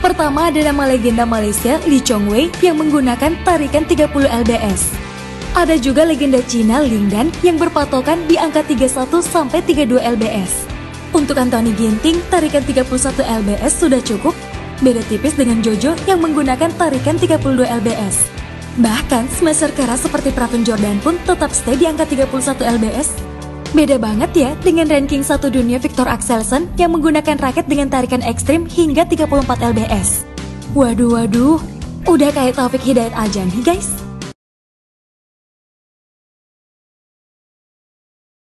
Pertama ada nama legenda Malaysia Lee Chong Wei yang menggunakan tarikan 30 lbs. Ada juga legenda Cina Lin Dan yang berpatokan di angka 31 sampai 32 lbs. Untuk Anthony Ginting, tarikan 31 lbs sudah cukup, beda tipis dengan Jojo yang menggunakan tarikan 32 lbs. Bahkan smasher keras seperti Pravin Jordan pun tetap stay di angka 31 lbs. Beda banget ya dengan ranking 1 dunia Viktor Axelsen yang menggunakan raket dengan tarikan ekstrim hingga 34 lbs. Waduh, udah kayak Taufik Hidayat aja nih guys.